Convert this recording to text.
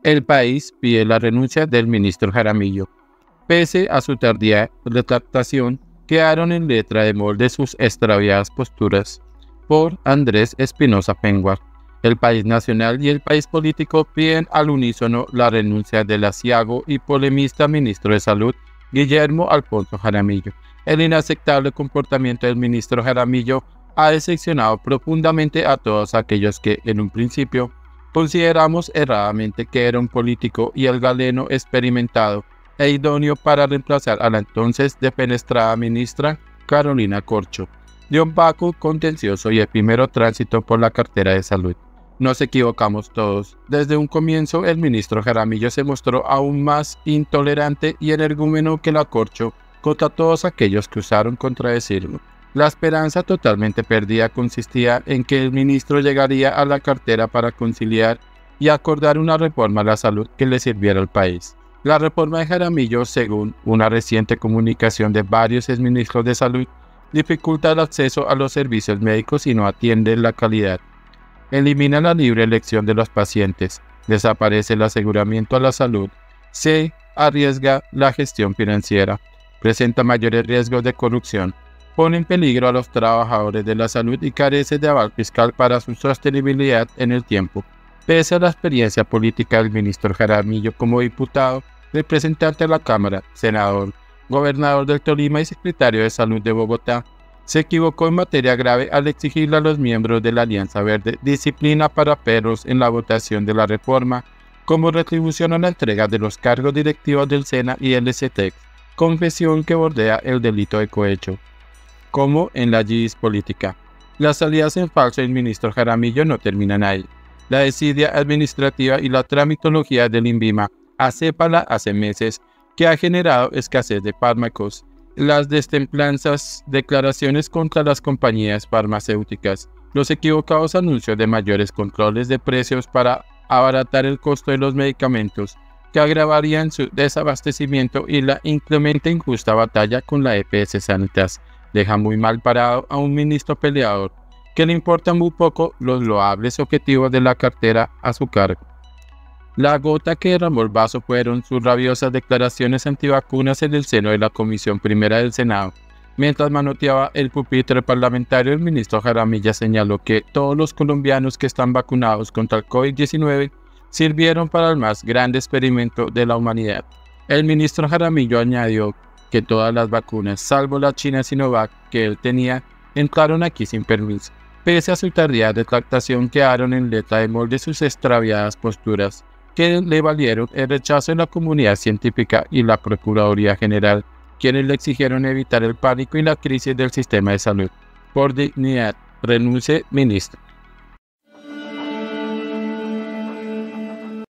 El país pide la renuncia del ministro Jaramillo. Pese a su tardía retractación, quedaron en letra de molde sus extraviadas posturas. Por Andrés Espinosa Penguar. El País Nacional y el País Político piden al unísono la renuncia del aciago y polemista ministro de Salud, Guillermo Alfonso Jaramillo. El inaceptable comportamiento del ministro Jaramillo ha decepcionado profundamente a todos aquellos que, en un principio, consideramos erradamente que era un político y el galeno experimentado e idóneo para reemplazar a la entonces defenestrada ministra Carolina Corcho, de un vacuo contencioso y efímero tránsito por la cartera de salud. Nos equivocamos todos. Desde un comienzo, el ministro Jaramillo se mostró aún más intolerante y energúmeno que la Corcho contra todos aquellos que osaron contradecirlo. La esperanza totalmente perdida consistía en que el ministro llegaría a la cartera para conciliar y acordar una reforma a la salud que le sirviera al país. La reforma de Jaramillo, según una reciente comunicación de varios exministros de salud, dificulta el acceso a los servicios médicos y no atiende la calidad. Elimina la libre elección de los pacientes, desaparece el aseguramiento a la salud, se arriesga la gestión financiera, presenta mayores riesgos de corrupción, pone en peligro a los trabajadores de la salud y carece de aval fiscal para su sostenibilidad en el tiempo. Pese a la experiencia política del ministro Jaramillo como diputado, representante de la Cámara, senador, gobernador del Tolima y secretario de Salud de Bogotá, se equivocó en materia grave al exigirle a los miembros de la Alianza Verde disciplina para perros en la votación de la reforma como retribución a la entrega de los cargos directivos del SENA y el SETEC, confesión que bordea el delito de cohecho. Como en la GIS política. Las salidas en falso del ministro Jaramillo no terminan ahí. La desidia administrativa y la tramitología del INVIMA, acépala hace meses, que ha generado escasez de fármacos, las destemplanzas, declaraciones contra las compañías farmacéuticas, los equivocados anuncios de mayores controles de precios para abaratar el costo de los medicamentos, que agravarían su desabastecimiento y la inclemente injusta batalla con la EPS Sanitas, deja muy mal parado a un ministro peleador, que le importan muy poco los loables objetivos de la cartera a su cargo. La gota que derramó el vaso fueron sus rabiosas declaraciones antivacunas en el seno de la Comisión Primera del Senado. Mientras manoteaba el pupitre parlamentario, el ministro Jaramillo señaló que todos los colombianos que están vacunados contra el COVID-19 sirvieron para el más grande experimento de la humanidad. El ministro Jaramillo añadió que todas las vacunas, salvo la China Sinovac que él tenía, entraron aquí sin permiso. Pese a su tardía retractación, quedaron en letra de molde sus extraviadas posturas, que le valieron el rechazo de la comunidad científica y la Procuraduría General, quienes le exigieron evitar el pánico y la crisis del sistema de salud. Por dignidad, renuncie, ministro.